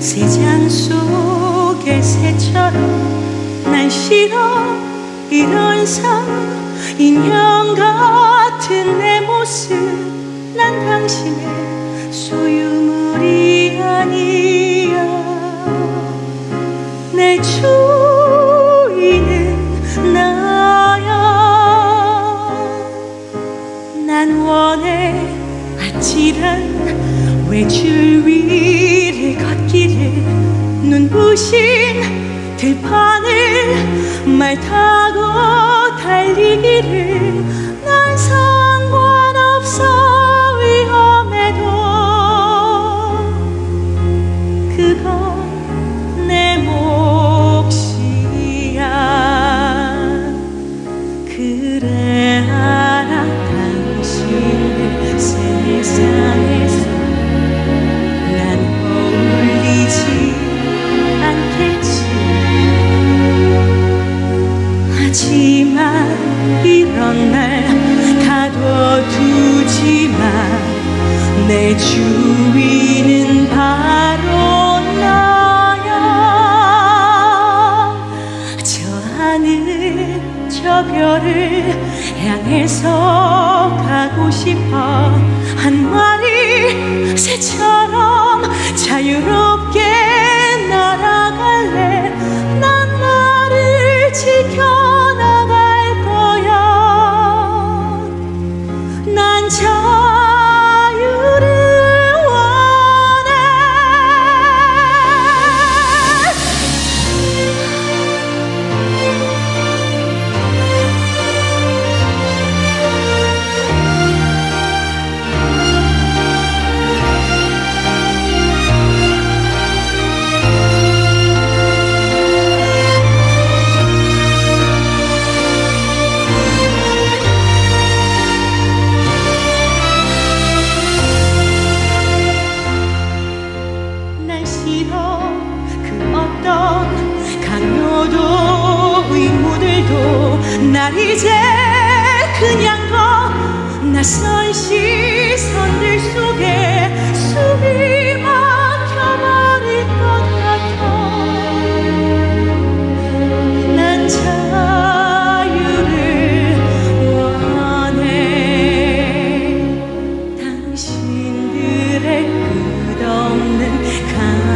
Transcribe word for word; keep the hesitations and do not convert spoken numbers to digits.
새장 속의 새처럼 난 싫어 이런 삶 인형 같은 내 모습 난 당신의 소유물이 아니야 내 주인은 나야 난 원해 아찔한 외줄 위를 걷기를 눈부신 들판을 말 타고 달리기를 난 상관없어 위험해도 그건 내 몫이야 그래 알아 당신을 세상에서 난 어울리지 않겠지 하지만 이런 날 가둬두지마 내 주인은 바로 나야 저 하늘 저 별을 향해서 가고 싶어 한 마리 새처럼 자유롭게 날아갈래 난 나를 지켜나갈 거야 난 자유를 원해 난 싫어 그 어떤 강요도 의무들도 날 이제 그냥 더 낯선 시선들 속에 숨이 막혀버릴 것 같아 난 자유를 원해 당신들의 끝없는 강